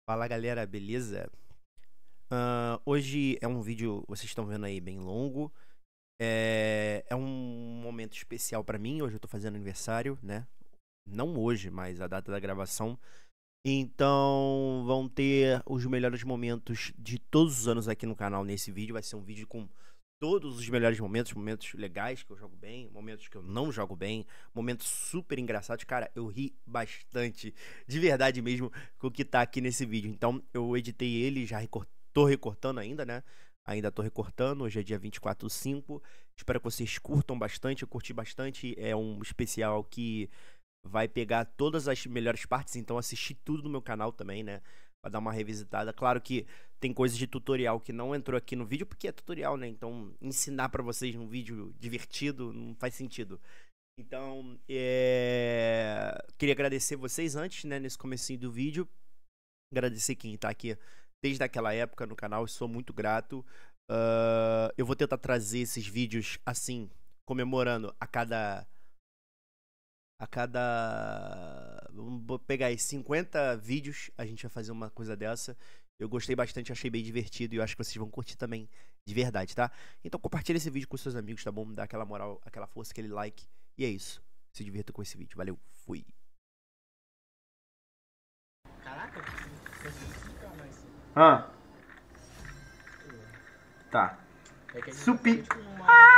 Fala galera, beleza? Hoje é um vídeo, vocês estão vendo aí, bem longo. É um momento especial pra mim. Hoje eu tô fazendo aniversário, né? Não hoje, mas a data da gravação. Então vão ter os melhores momentos de todos os anos aqui no canal nesse vídeo. Vai ser um vídeo com todos os melhores momentos, momentos legais que eu jogo bem, momentos que eu não jogo bem, momentos super engraçados. Cara, eu ri bastante, de verdade mesmo, com o que tá aqui nesse vídeo. Então eu editei ele, tô recortando ainda, né? Ainda tô recortando, hoje é dia 24/5. Espero que vocês curtam bastante, eu curti bastante. É um especial que vai pegar todas as melhores partes, então assistir tudo no meu canal também, né? Pra dar uma revisitada. Claro que tem coisas de tutorial que não entrou aqui no vídeo, porque é tutorial, né? Então, ensinar pra vocês num vídeo divertido não faz sentido. Então, queria agradecer vocês antes, né? Nesse comecinho do vídeo. Agradecer quem tá aqui desde aquela época no canal, sou muito grato. Eu vou tentar trazer esses vídeos assim, comemorando vamos pegar aí 50 vídeos, a gente vai fazer uma coisa dessa. Eu gostei bastante, achei bem divertido e eu acho que vocês vão curtir também, de verdade, tá? Então compartilha esse vídeo com seus amigos, tá bom? Dá aquela moral, aquela força, aquele like. E é isso. Se divirta com esse vídeo. Valeu, fui. Caraca, você fica mais. Ah, tá. É que a gente Supi. vai fazer, tipo,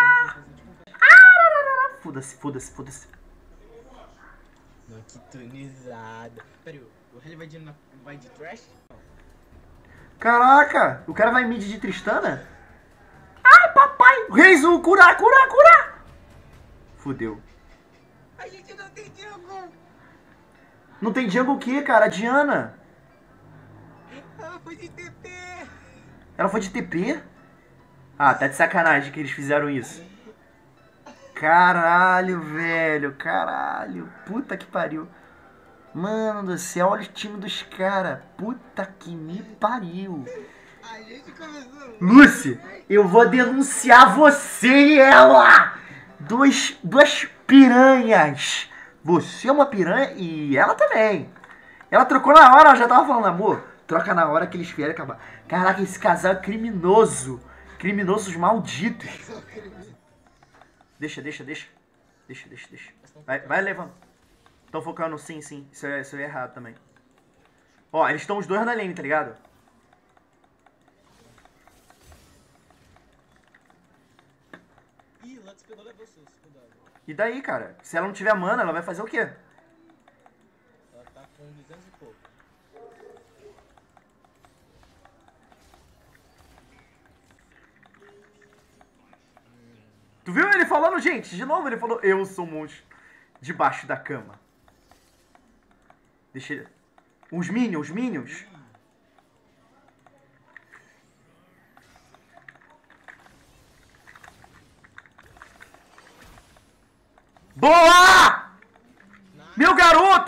Foda-se, foda-se, foda-se. Não, que tunizada. Pera aí, o Rally vai de trash? Caraca, o cara vai mid de Tristana? Ai, papai! Reis, o curar, curar, curar! Fudeu. A gente não tem jungle! Não tem jungle o quê, cara? A Diana. Ela foi de TP! Ela foi de TP? Ah, tá de sacanagem que eles fizeram isso. Caralho, velho, caralho. Puta que pariu. Mano do céu, olha o time dos caras. Puta que me pariu. A gente começou. Lucy, eu vou denunciar você e ela. Duas piranhas. Você é uma piranha e ela também. Ela trocou na hora, ela já tava falando, amor, troca na hora que eles vierem acabar. Caraca, esse casal é criminoso. Criminosos malditos. Deixa. Vai levando. Estão focando, sim. Isso é errado também. Ó, eles estão os dois na lane, tá ligado? Ih, Lux pegou levou seus, cuidado. E daí, cara? Se ela não tiver mana, ela vai fazer o quê? Ela tá com 200 e pouco. Tu viu ele falando, gente? De novo ele falou, eu sou um monstro debaixo da cama. Deixa ele... Os minions. Boa! Meu garoto!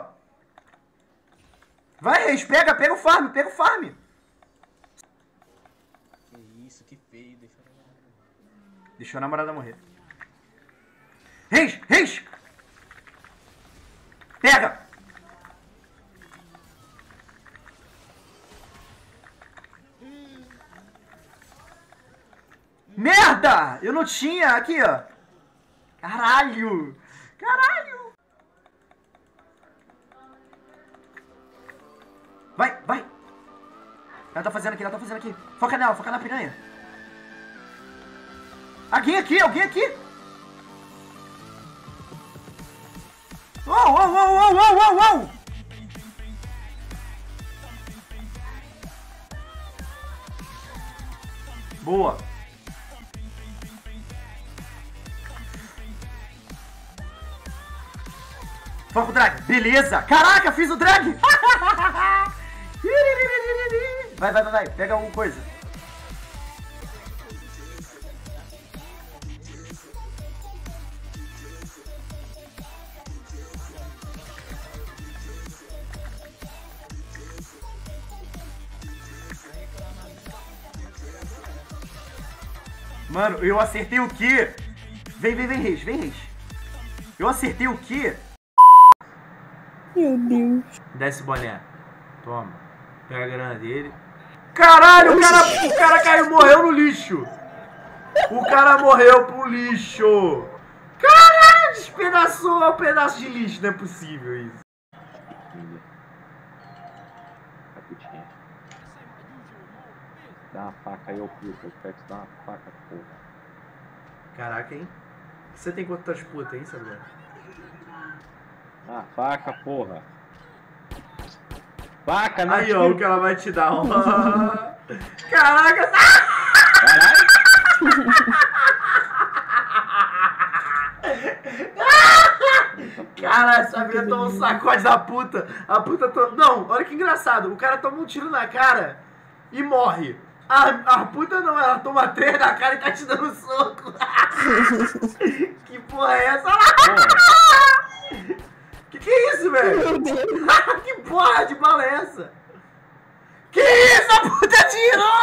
Vai, Reis, pega o farm. Que isso, que feio, Deixou a namorada morrer. Reis! Pega! Merda! Eu não tinha! Aqui, ó. Caralho! Vai! Ela tá fazendo aqui. Foca na piranha. Alguém aqui! Oh! Boa! Foca o drag! Beleza! Caraca, fiz o drag! Vai, pega alguma coisa. Mano, eu acertei o quê? Vem, Reis. Eu acertei o quê? Meu Deus. Desce o boné. Toma. Pega a grana dele. Caralho, o cara caiu, morreu no lixo. O cara morreu pro lixo. Caralho, despedaçou um pedaço de lixo. Não é possível isso. Caputinha. Dá uma faca aí, ô puta. Eu quero te dar uma faca, porra. Caraca, hein? Você tem quantas putas, hein, Sabrina? Ah, faca, porra. Faca, não. Aí, ó, o que ela vai te dar. Caraca! Caralho. Caralho, essa mina tomou um sacode da puta. A puta tomou... Não, olha que engraçado. O cara toma um tiro na cara e morre. A puta não, ela toma 3 na cara e tá te dando soco. Que porra é essa? Que é isso, velho? Que porra de bala é essa? Que isso? A puta tirou!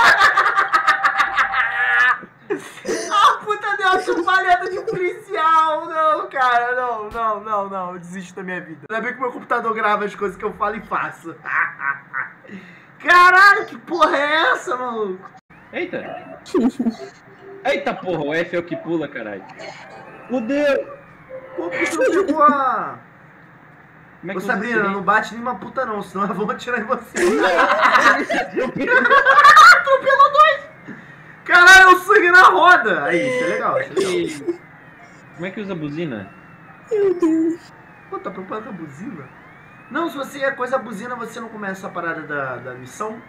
A puta deu uma chupalheta de policial! Não, cara, não. Eu desisto da minha vida. Ainda bem que meu computador grava as coisas que eu falo e faço. Caralho, que porra é essa, maluco? Eita! Eita porra, o F é o que pula, caralho. Fudeu! Pô, por que você não pegou a... Como é Ô que Sabrina, você... não bate nenhuma puta não, senão eu vou atirar em você. Atropelou. Atropelou 2! Caralho, o sangue na roda! Aí, isso é legal, isso é legal. Como é que usa buzina? Pô, tá preocupado com a buzina? Não, se você é coisa buzina, você não começa a parada da missão.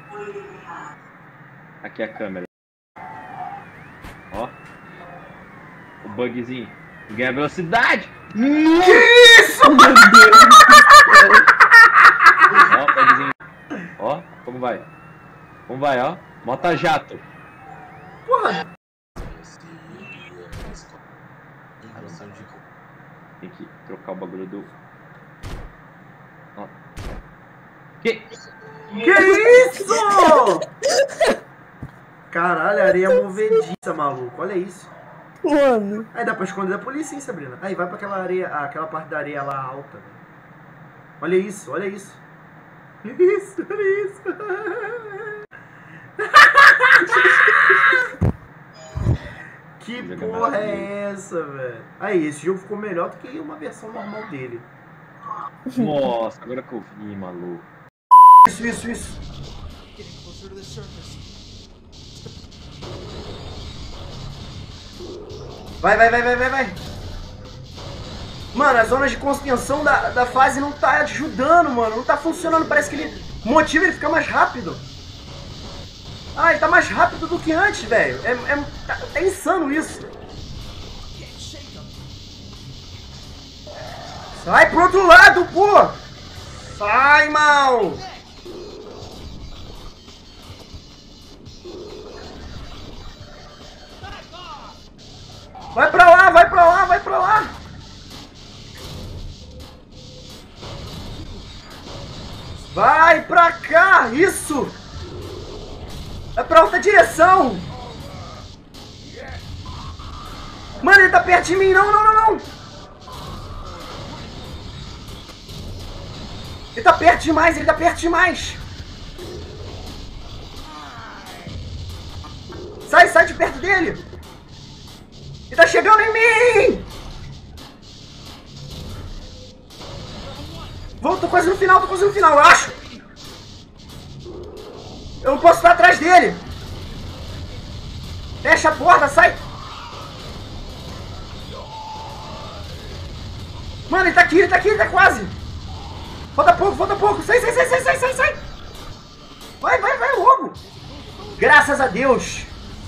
Aqui é a câmera. Ó. O bugzinho. Ganha velocidade. Que isso, mano? Ó, o bugzinho. Ó, como vai? Como vai, ó? Mota jato. Porra! Tem que trocar o bagulho do... Ó. Que isso? Caralho, areia movediça, maluco. Olha isso. Mano. Aí dá pra esconder da polícia, hein, Sabrina? Aí vai pra aquela areia, aquela parte da areia lá alta. Olha isso, olha isso. Olha isso, olha isso. Que porra é essa, velho? Aí, esse jogo ficou melhor do que uma versão normal dele. Nossa, agora que eu vi, maluco. Isso. Vai. Mano, as zonas de contenção da fase não tá ajudando, mano. Não tá funcionando. Parece que ele motiva ele ficar mais rápido. Ah, ele tá mais rápido do que antes, velho. Tá insano isso. Sai pro outro lado, pô! Sai, mal! Vai pra lá! Vai pra cá! Isso! Vai pra outra direção! Mano, ele tá perto de mim! Não! Ele tá perto demais! Sai de perto dele! Ele tá chegando em mim! Tô quase no final, eu acho! Eu não posso estar atrás dele! Fecha a porta, sai! Mano, ele tá aqui, ele tá quase! Falta pouco! Sai! Vai logo! Graças a Deus,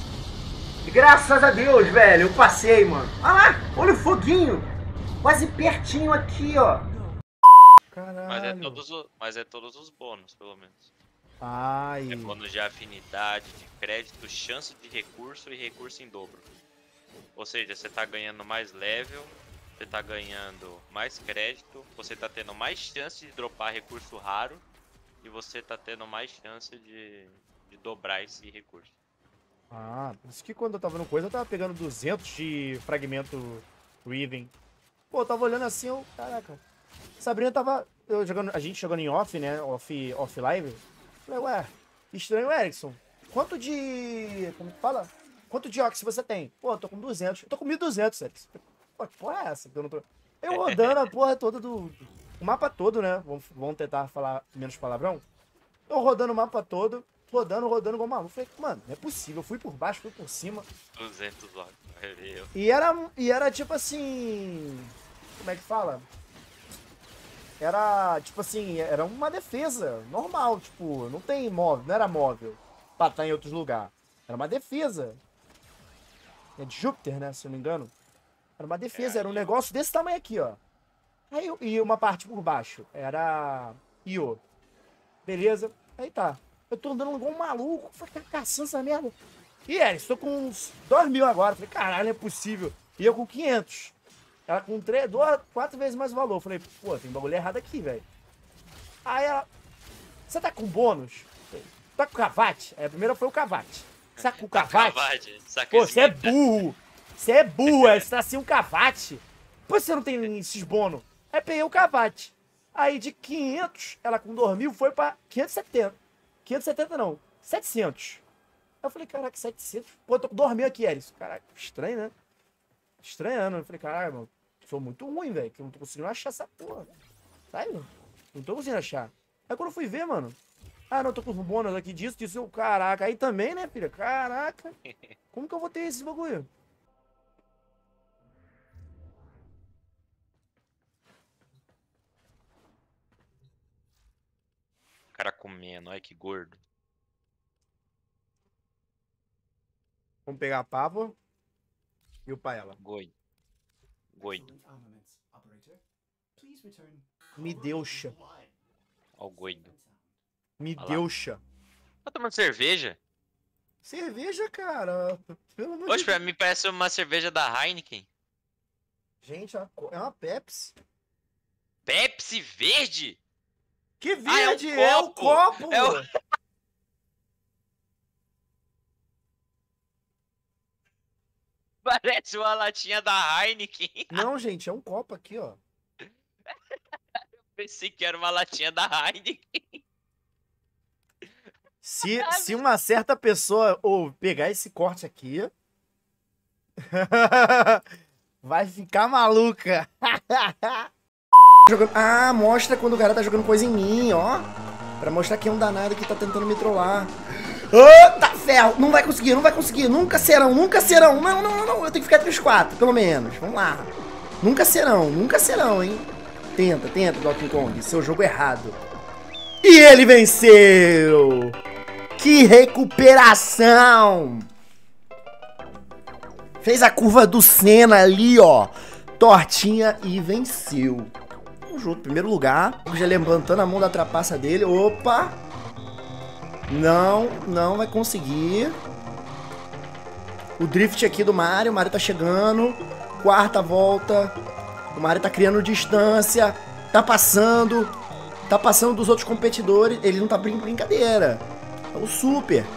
velho, eu passei, mano. Olha lá, olha o foguinho. Quase pertinho aqui, ó. Caralho. Mas é todos os bônus, pelo menos. Ai. É bônus de afinidade, de crédito, chance de recurso e recurso em dobro. Ou seja, você tá ganhando mais level, você tá ganhando mais crédito, você tá tendo mais chance de dropar recurso raro e você tá tendo mais chance de dobrar esse recurso. Ah, por isso que quando eu tava no coisa, eu tava pegando 200 de fragmento Riven. Pô, eu tava olhando assim, caraca. Sabrina tava... a gente jogando em off, né? Off live. Falei, ué, estranho, Erickson. Quanto de... como que fala? Quanto de Ox você tem? Pô, eu tô com 200. Eu tô com 1.200, Erickson. Pô, que porra é essa? Eu, não tô... eu rodando a porra toda do... o mapa todo, né? Vamos tentar falar menos palavrão. Eu rodando o mapa todo. Rodando igual maluco. Falei, mano, não é possível. Eu fui por baixo, fui por cima. 200 logo. E era tipo assim... como é que fala? Era, tipo assim, era uma defesa normal, tipo, não tem móvel, não era móvel pra estar em outros lugares. Era uma defesa. É de Júpiter, né, se eu não me engano. Era uma defesa, era um negócio desse tamanho aqui, ó. Aí, e uma parte por baixo, era Io. Beleza, aí tá. Eu tô andando igual um maluco, falei, caçando essa merda. E estou com uns 2.000 agora. Falei, caralho, não é possível. E eu com 500. Ela com 4 vezes mais o valor. Falei, pô, tem bagulho errado aqui, velho. Aí ela, você tá com bônus? Tá com cavate? Aí a primeira foi o cavate. Você tá com cavate? Pô, você é burro. Você é burro, você tá sem um cavate. Pô, você não tem esses bônus. Aí peguei o cavate. Aí de 500, ela com 2.000 foi pra 570. 570 não, 700. Aí eu falei, caraca, 700? Pô, tô com 2.000 aqui, Eris. Caraca, estranho, né? Estranhando. Eu falei, caraca, mano, sou muito ruim, velho, que eu não tô conseguindo achar essa porra. Sabe? Não tô conseguindo achar. Aí quando eu fui ver, mano, ah, não, tô com os bônus aqui disso, eu, caraca. Aí também, né, filha? Caraca. Como que eu vou ter esse bagulho? O cara comendo, olha que gordo. Vamos pegar a Pava e o Paella. Goido. Me deixa. Ó o goido. Me Olha lá. deixa. Tá tomando cerveja? Cerveja, cara. Pelo amor Hoje de pra mim parece uma cerveja da Heineken. Gente, é uma Pepsi. Pepsi verde? Que Ah, é um verde! É o copo! É o- Parece uma latinha da Heineken. Não, gente, é um copo aqui, ó. Pensei que era uma latinha da Heineken. Se uma certa pessoa ou pegar esse corte aqui, vai ficar maluca. Ah, mostra quando o cara tá jogando coisa em mim, ó. Pra mostrar que é um danado que tá tentando me trollar. Tá ferro! Não vai conseguir, Nunca serão. Não. Eu tenho que ficar entre os 4, pelo menos. Vamos lá. Nunca serão, hein. Tenta, Donkey Kong. Seu jogo errado. E ele venceu! Que recuperação! Fez a curva do Senna ali, ó. Tortinha e venceu. Vamos junto, primeiro lugar. Já levantando a mão da trapaça dele. Opa! Não vai conseguir. O drift aqui do Mario. O Mario tá chegando. Quarta volta. O Mario tá criando distância. Tá passando dos outros competidores. Ele não tá brincando brincadeira. É o Super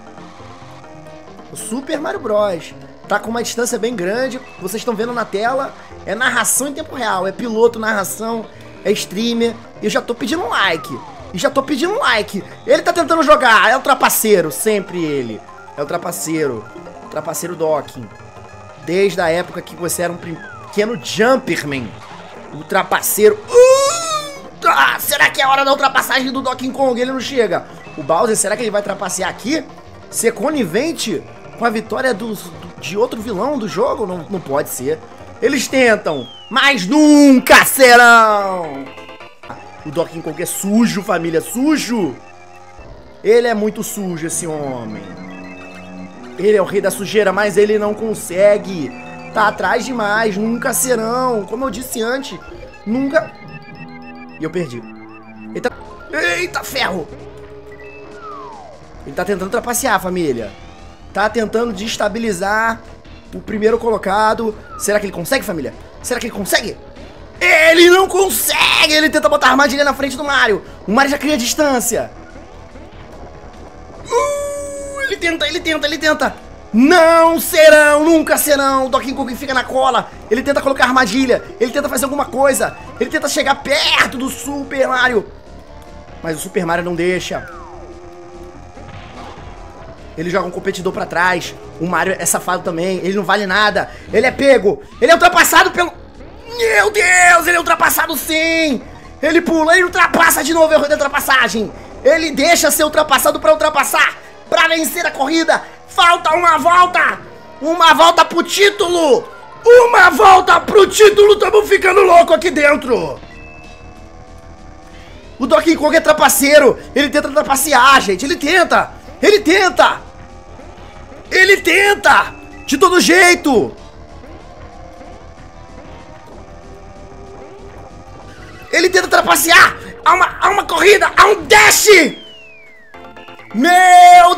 Mario Bros. Tá com uma distância bem grande. Vocês estão vendo na tela. É narração em tempo real. É piloto, narração. É streamer. E eu já tô pedindo um like. Ele tá tentando jogar. É o trapaceiro. Sempre ele. É o trapaceiro. O trapaceiro Docking. Desde a época que você era um pequeno Jumperman. O trapaceiro. Será que é a hora da ultrapassagem do Donkey Kong? Ele não chega. O Bowser, será que ele vai trapacear aqui? Ser conivente com a vitória de outro vilão do jogo? Não pode ser. Eles tentam, mas nunca serão. O Donkey Kong é sujo, família, sujo. Ele é muito sujo, esse homem. Ele é o rei da sujeira, mas ele não consegue. Tá atrás demais, nunca serão. Como eu disse antes, nunca... E eu perdi. Eita, ferro! Ele tá tentando trapacear, família. Tá tentando destabilizar o primeiro colocado. Será que ele consegue, família? Será que ele consegue? Ele não consegue! Ele tenta botar a armadilha na frente do Mario. O Mario já cria distância. Ele tenta. Não serão, nunca serão. O Donkey Kong fica na cola. Ele tenta colocar armadilha. Ele tenta fazer alguma coisa. Ele tenta chegar perto do Super Mario. Mas o Super Mario não deixa. Ele joga um competidor pra trás. O Mario é safado também. Ele não vale nada. Ele é pego. Ele é ultrapassado pelo... Meu Deus, ele é ultrapassado sim. Ele pula, ele ultrapassa de novo, erro de ultrapassagem. Ele deixa ser ultrapassado pra ultrapassar. Pra vencer a corrida. Falta uma volta. Uma volta pro título. Uma volta pro título. Tamo ficando louco aqui dentro. O Donkey Kong é trapaceiro. Ele tenta trapacear, gente. Ele tenta. Ele tenta. Ele tenta. De todo jeito. Ele tenta trapacear. Há uma corrida. Há um dash. Meu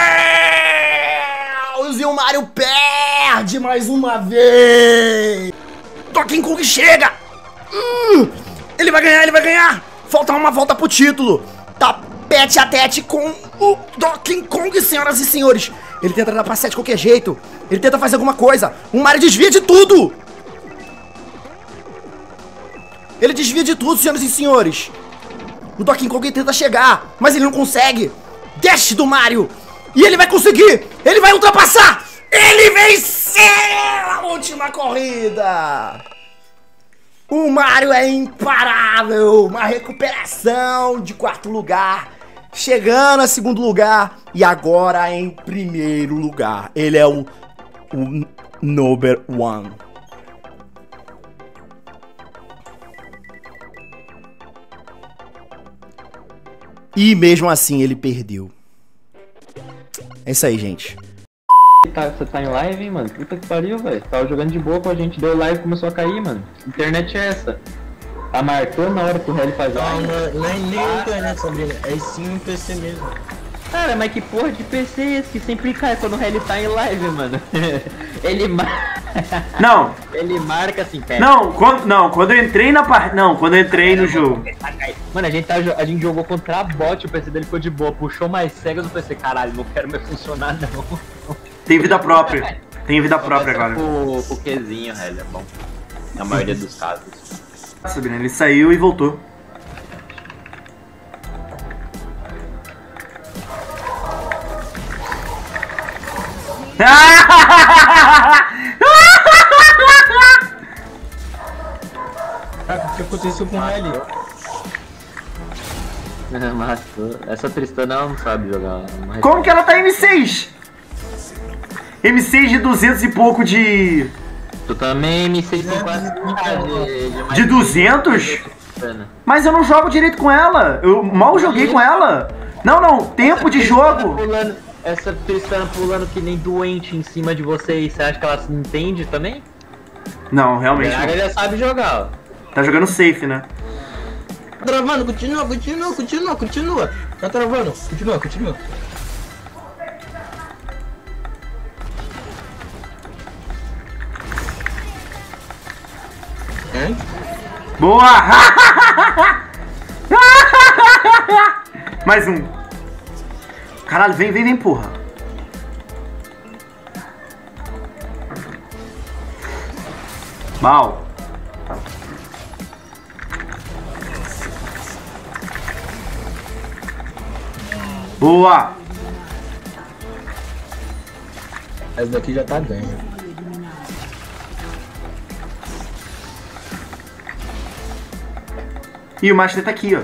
Deus. E o Mario perde mais uma vez. Donkey Kong chega. Ele vai ganhar, ele vai ganhar. Falta uma volta pro título. Tá tete a tete com o Donkey Kong, senhoras e senhores. Ele tenta trapacear de qualquer jeito. Ele tenta fazer alguma coisa. O Mario desvia de tudo. Ele desvia de tudo, senhoras e senhores. O Donkey Kong tenta chegar, mas ele não consegue. Dash do Mario. E ele vai conseguir. Ele vai ultrapassar. Ele venceu a última corrida. O Mario é imparável. Uma recuperação de 4º lugar. Chegando a 2º lugar. E agora em 1º lugar. Ele é o number 1. E mesmo assim ele perdeu. É isso aí, gente. Você tá em live, hein, mano? Puta que pariu, velho. Tava jogando de boa com a gente, deu live e começou a cair, mano. Internet é essa. Tá marcando na hora que o Rally faz live. Não é nem internet, Sabrina. É sim um PC mesmo. Cara, mas que porra de PC é esse que sempre cai quando o Rally tá em live, mano? Ele marca. Não. Ele marca assim, pera. Quando eu entrei na parte. Não, quando eu entrei no jogo. Mano, a gente jogou contra a bot, o PC dele ficou de boa, puxou mais cega do PC. Caralho, não quero mais funcionar, não. Tem vida própria. Tem vida própria agora. O Qzinho, Rally, é bom. Na maioria dos casos. Sabrina, ele saiu e voltou. O que aconteceu com o Rally? Mas essa Tristana ela não sabe jogar. Como que ela tá M6? M6 de 200 e pouco de... Tu também M6 tem quase De 200? Mas eu não jogo direito com ela. Eu mal joguei com ela. Não, tempo de jogo. Essa Tristana pulando que nem doente em cima de vocês, você acha que ela se entende também? Não, realmente Ela não. já sabe jogar, ó. Tá jogando safe, né? Tá travando, continua. Tá travando, continua. Hein? Boa! Mais um. Caralho, vem, porra. Mal. Boa! Essa daqui já tá ganha. E o Master tá aqui, ó.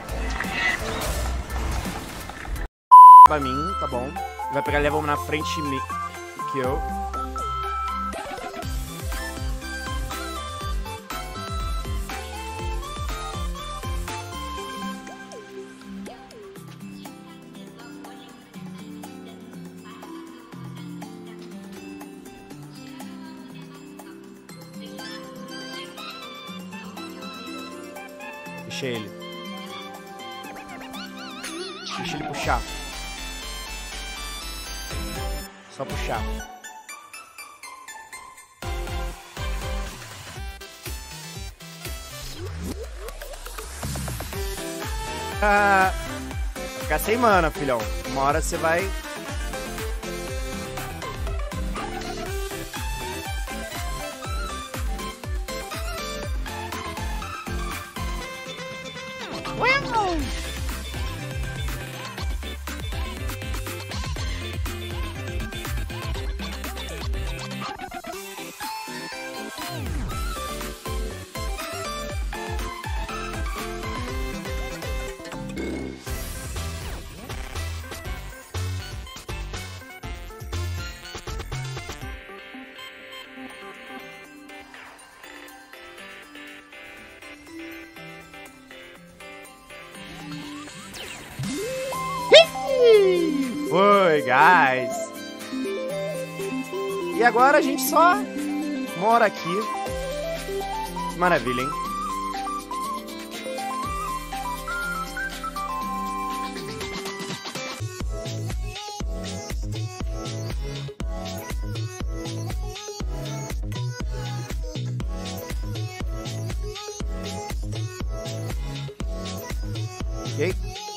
Pra mim, tá bom. Vai pegar level na frente que eu. Deixa ele. Deixa ele puxar. Só puxar. Vai ficar sem mana, filhão. Uma hora você vai... Oi, guys. E agora a gente só mora aqui. Maravilha, hein? Ok.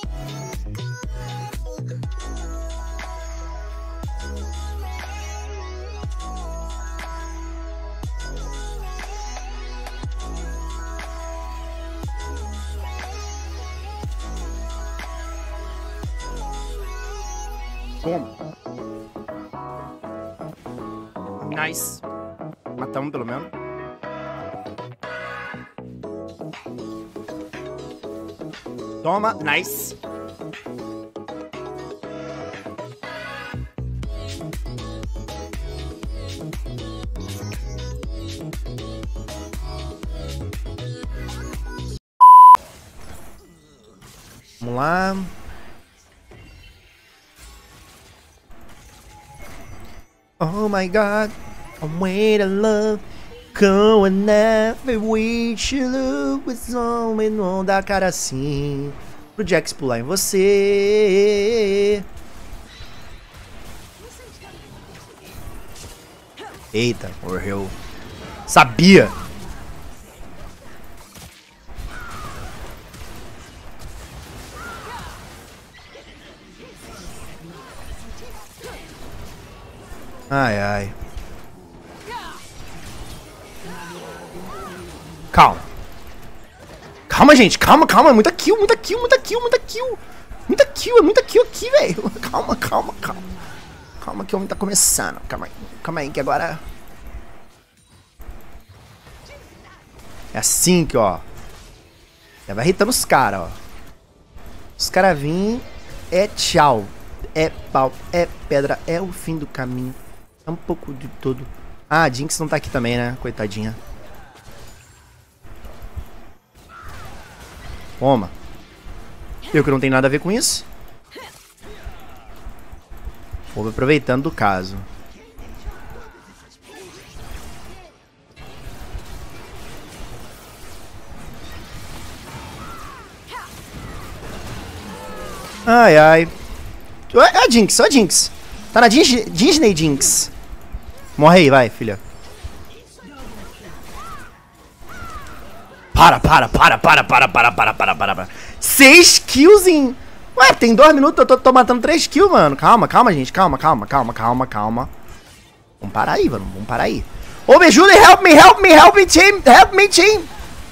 Bom. Nice. Matamos pelo menos. Toma, nice. Vamos lá. Oh my God, I'm waiting love. Come and never wish you look with some não dá cara assim. Pro Jax pular em você. Eita, morreu. Sabia! Ai, ai. Calma. Calma, gente. Calma, calma. É muita kill, muita kill, muita kill, muita kill. Muita kill, é muita kill aqui, velho. Calma, calma, calma. Calma que o homem tá começando. Calma aí que agora... É assim que, ó. Já vai irritando os caras, ó. Os caras vêm, é tchau. É pau, é pedra, é o fim do caminho. É um pouco de tudo. Ah, a Jinx não tá aqui também, né? Coitadinha. Toma. Eu que não tenho nada a ver com isso. Vou aproveitando do caso. Ai, ai. Ó a Jinx, ó a Jinx. Tá na Disney Jinx. Morre aí, vai, filha. Para. 6 kills em... Ué, tem 2 minutos, eu tô matando 3 kills, mano. Calma, gente. Calma. Vamos parar aí, mano. Vamos parar aí. Ô, me ajuda, help me, team. Help me, team.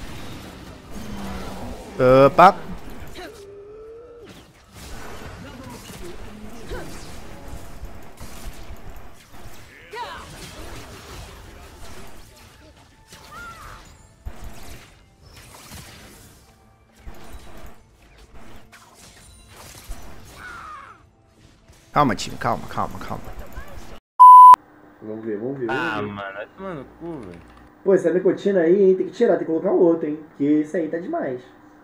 Opa. Calma, time, calma. Vamos ver. Ah, mano, vai tomar no cu, velho. Pô, essa nicotina aí, hein, tem que tirar, tem que colocar outro, hein. Porque isso aí tá demais.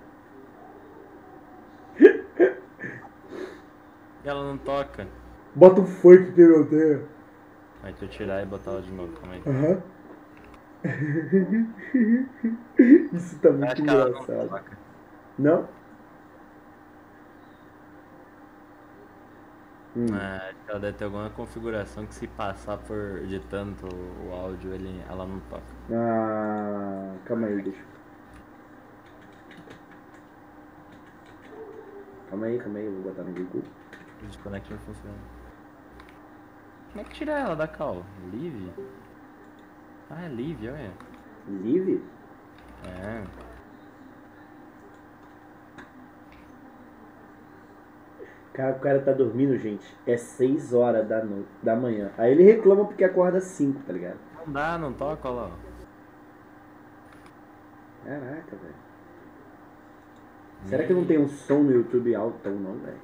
E ela não toca. Bota um funk que eu tenho. Aí tu tirar e botar ela de novo, calma aí. Aham. Isso tá muito Acho que ela engraçado. não toca. Não? Acho que ela deve ter alguma configuração que se passar por de tanto o áudio, ela não toca. Ah, calma aí, deixa. Calma aí, eu vou botar no Google. O desconect não funciona. Como é que tira ela da call? Live? Ah, é live, olha. Live? É. Cara, o cara tá dormindo, gente. É 6 horas da manhã. Aí ele reclama porque acorda 5, tá ligado? Não dá, não toca, olha lá. Caraca, velho. Será que não tem um som no YouTube alto não, velho?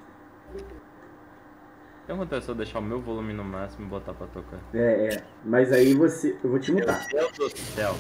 Tem uma pessoa deixar o meu volume no máximo e botar pra tocar. É. Mas aí você... Eu vou te mutar. Meu Deus do céu.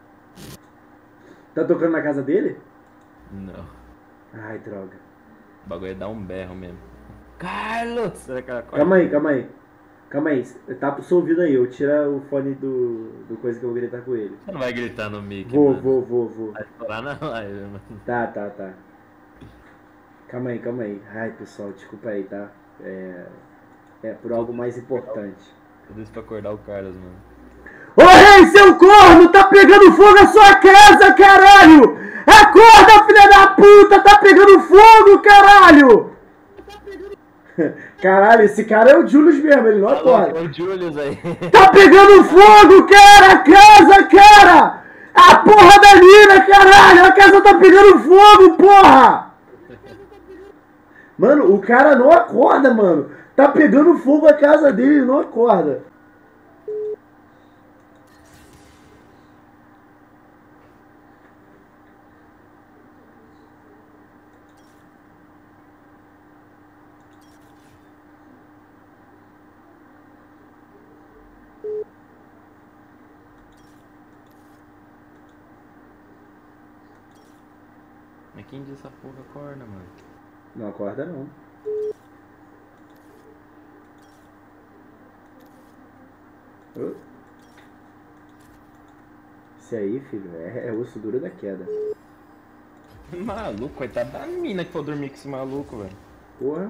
Tá tocando na casa dele? Não. Ai, droga. O bagulho é dar um berro mesmo. Carlos! Será que ela acorda? Calma aí. Calma aí. Tapa o seu ouvido aí. Eu tiro o fone do coisa que eu vou gritar com ele. Você não vai gritar no mic, Vou. Vai estourar na live, mano. Tá. Calma aí. Ai, pessoal, desculpa aí, tá? É por algo mais importante. Tudo isso pra acordar o Carlos, mano. Ô rei, seu corno! Tá pegando fogo a sua casa, caralho! Acorda, filha da puta! Tá pegando fogo, caralho! Caralho, esse cara é o Julius mesmo, ele não acorda. É o Julius aí. Tá pegando fogo, cara! A casa, cara! A porra da mina, caralho! A casa tá pegando fogo, porra! Mano, o cara não acorda, mano. Tá pegando fogo a casa dele, não acorda. Mas quem diz essa porra acorda, mano? Não acorda, não. Ô. Esse aí, filho, é osso duro da queda. Maluco, coitado da mina que foi dormir com esse maluco, velho. Porra.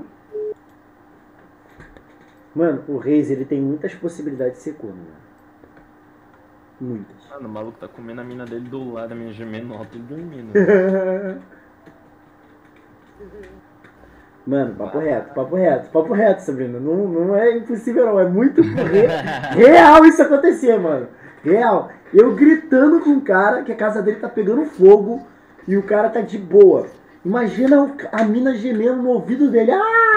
Mano, o Reis, ele tem muitas possibilidades de ser corno, mano. Muitas. Mano, o maluco tá comendo a mina dele do lado, a mina gemendo alto e dormindo. Mano, papo reto, Sabrina. Não é impossível não, é muito real isso acontecer, mano. Real. Eu gritando com o cara que a casa dele tá pegando fogo e o cara tá de boa. Imagina a mina gemendo no ouvido dele.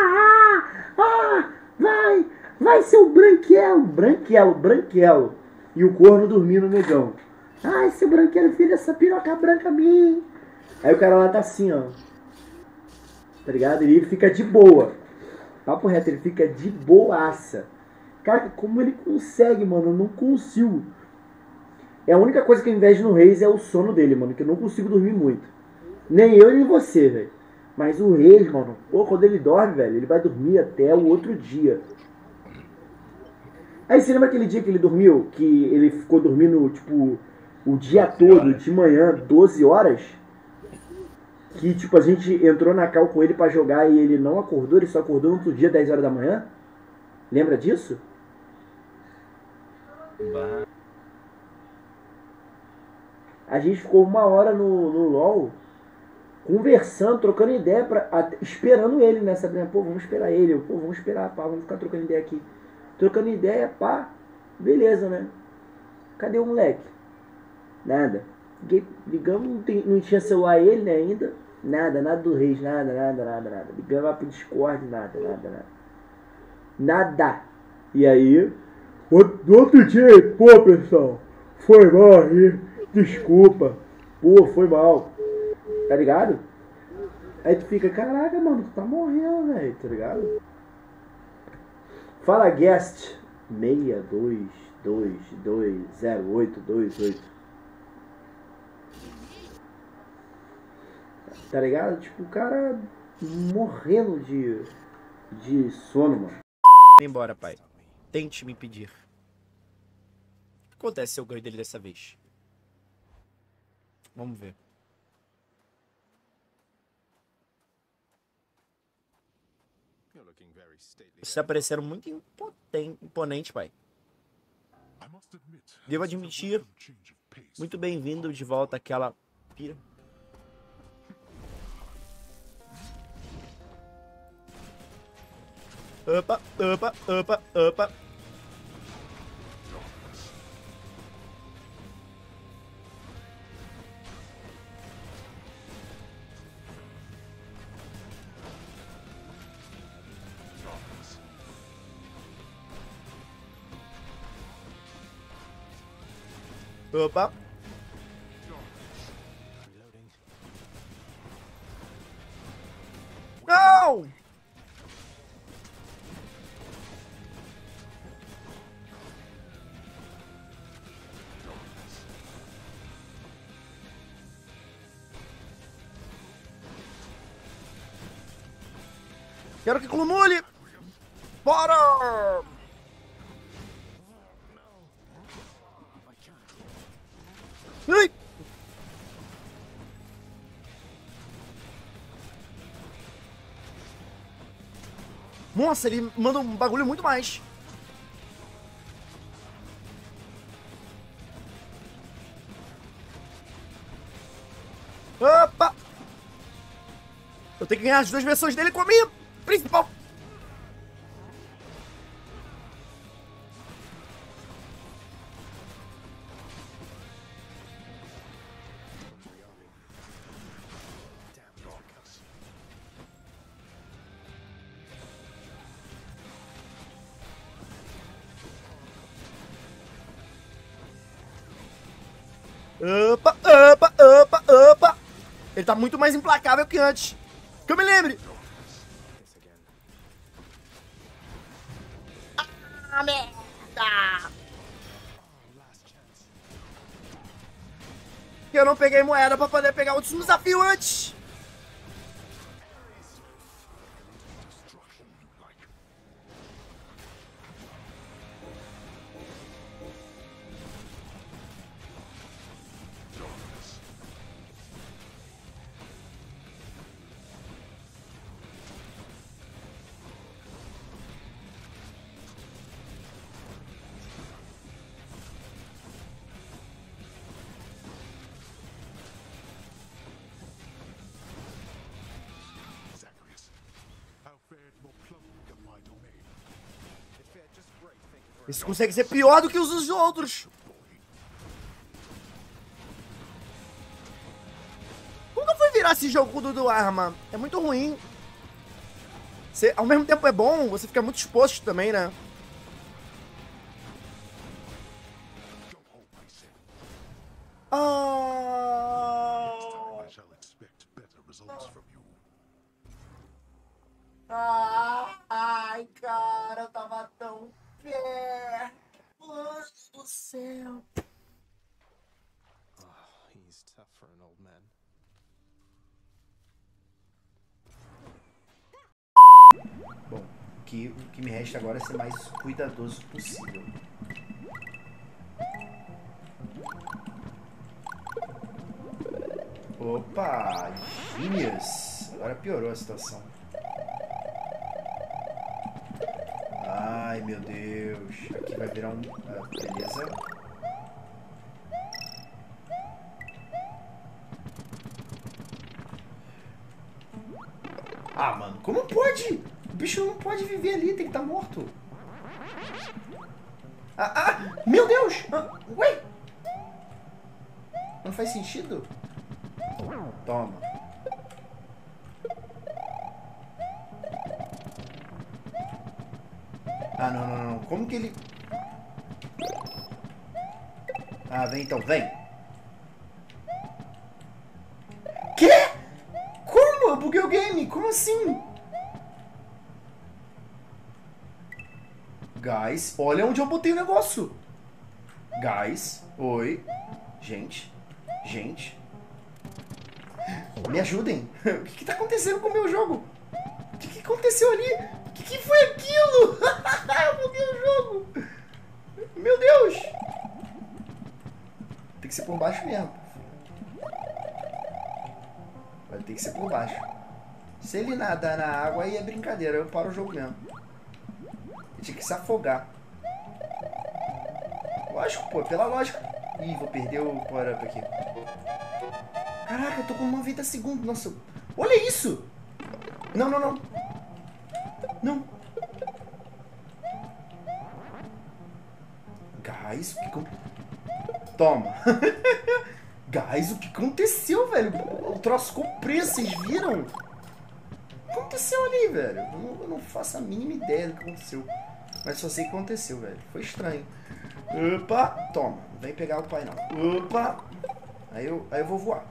Vai seu branquelo. E o corno dormindo, negão. Ai, seu branquelo, filho, essa piroca branca a mim. Aí o cara lá tá assim, ó. Tá ligado? E ele fica de boa. Papo reto, ele fica de boaça. Cara, como ele consegue, mano? Eu não consigo. É a única coisa que eu invejo no Reis é o sono dele, mano. Que eu não consigo dormir muito. Nem eu, nem você, velho. Mas o Reis, mano, pô, quando ele dorme, velho, ele vai dormir até o outro dia. Aí você lembra aquele dia que ele dormiu? Que ele ficou dormindo, tipo, o dia todo, de manhã, 12 horas? Que, tipo, a gente entrou na cal com ele pra jogar e ele não acordou, ele só acordou no outro dia, 10 horas da manhã? Lembra disso? Bah. A gente ficou 1 hora no LOL, conversando, trocando ideia, esperando ele, né, Sabrina? Pô, vamos esperar ele. Pô, vamos esperar, pá, vamos ficar trocando ideia aqui. Trocando ideia, pá, beleza, né? Cadê o moleque? Nada. Ligamos, não tinha celular ele, né, ainda. Nada do Reis, nada. Ligamos lá pro Discord, nada. E aí, no outro dia, pô, pessoal, foi mal aí, desculpa. Pô, foi mal. Tá ligado? Aí tu fica, caraca, mano, tu tá morrendo, velho, tá ligado? Fala guest 62220828. Tá ligado? Tipo, o cara morrendo de sono, mano. Embora, pai. Tente me impedir. O que acontece se eu ganho dele dessa vez? Vamos ver. Você tá parecendo muito imponente, pai. Devo admitir, muito bem-vindo de volta àquela pira. Opa. Opa. Não! Quero que clonule! Bora! Ai! Nossa, ele manda um bagulho muito mais. Opa! Eu tenho que ganhar as duas versões dele com a minha principal. Opa, opa, opa, opa. Ele tá muito mais implacável que antes. Que eu me lembre. Ah, merda. Eu não peguei moeda pra poder pegar outro desafio antes. Isso consegue ser pior do que os outros. Nunca fui virar esse jogo com o Dudu Arma. É muito ruim. Ao mesmo tempo é bom, você fica muito exposto também, né? Ai, cara, eu tava tão perto. Mano do céu. He's tough for an old man. Bom, o que me resta agora é ser mais cuidadoso possível. Opa, Genius. Agora piorou a situação. Ai, meu Deus. Aqui vai virar um... beleza. Ah, mano, como pode? O bicho não pode viver ali, tem que estar morto. Meu Deus! Ué! Não faz sentido? Toma. Não. Como que ele... vem então, vem. Quê? Como? Eu buguei o game. Como assim? Guys, olha onde eu botei o negócio. Guys, oi. Gente. Me ajudem. O que tá acontecendo com o meu jogo? O que aconteceu ali? O que foi aquilo? Eu buguei o jogo. Meu Deus. Tem que ser por baixo mesmo. Vai ter que ser por baixo. Se ele nadar na água, aí é brincadeira. Eu paro o jogo mesmo. Ele tinha que se afogar. Lógico, pô. Pela lógica. Ih, vou perder o power-up aqui. Caraca, eu tô com 90 segundos. Nossa. Olha isso. Não. Guys, o que... Toma. Guys, o que aconteceu, velho? O troço ficou preso, vocês viram? O que aconteceu ali, velho? Eu não faço a mínima ideia do que aconteceu. Mas só sei o que aconteceu, velho. Foi estranho. Opa, toma. Não vem pegar o pai, não. Opa. Aí eu vou voar.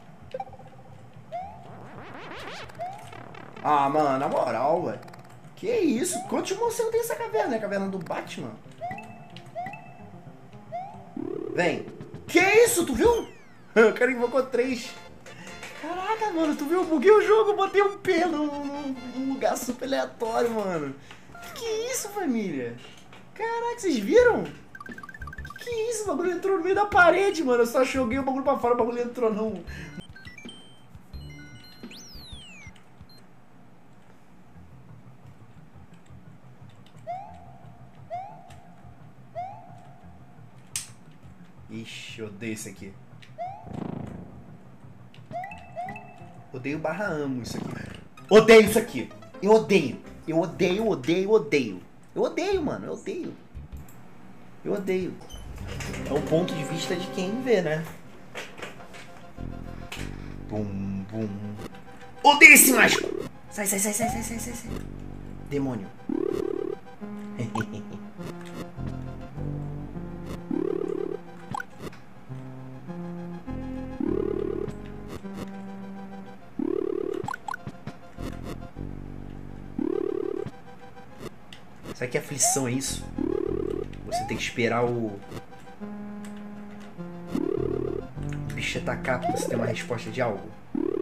Mano, na moral, velho. Que isso? Quantos monstros tem essa caverna? É a caverna do Batman? Vem. Que isso? Tu viu? O cara invocou 3. Caraca, mano, tu viu? Eu buguei o jogo, eu botei um P num lugar super aleatório, mano. Que isso, família? Caraca, vocês viram? Que isso? O bagulho entrou no meio da parede, mano. Eu só joguei o bagulho pra fora, o bagulho entrou não. Ixi, eu odeio isso aqui. Odeio barra amo isso aqui. Odeio isso aqui. Eu odeio. Eu odeio, odeio, odeio. Eu odeio, mano. Eu odeio. Eu odeio. É o ponto de vista de quem vê, né? Bum, bum. Odeio esse mágico! Sai, sai, sai, sai, sai, sai, sai, sai. Demônio. Sabe que aflição é isso? Você tem que esperar o bicho atacar pra você ter uma resposta de algo.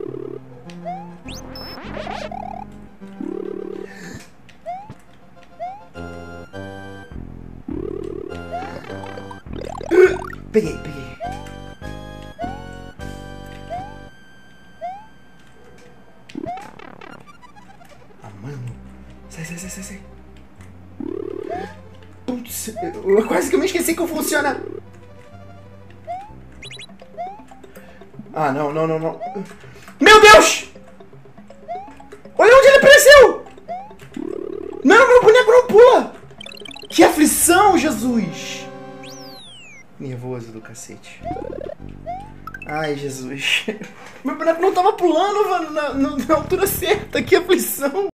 Peguei, peguei. Ah, mano. Sai, sai, sai, sai, sai. Putz, eu quase que eu me esqueci que funciona. Ah, não, não, não, não. Meu Deus! Olha onde ele apareceu! Não, meu boneco não pula! Que aflição, Jesus! Nervoso do cacete. Ai, Jesus. Meu boneco não tava pulando, mano, na altura certa. Que aflição!